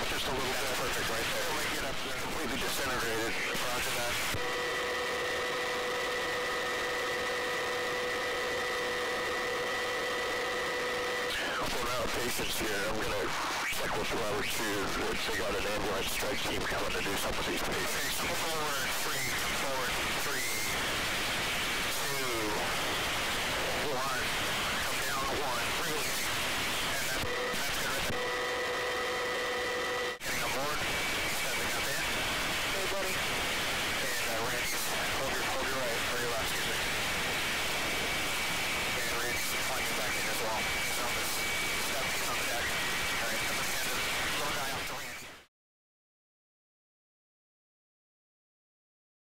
just a little bit. That's perfect right there. It'll make it up there completely disintegrated. Roger that. For now, patients here, I'm going to check with whoever to, they got an ambulance strike team coming to do something with these patients. Okay, so forward, free.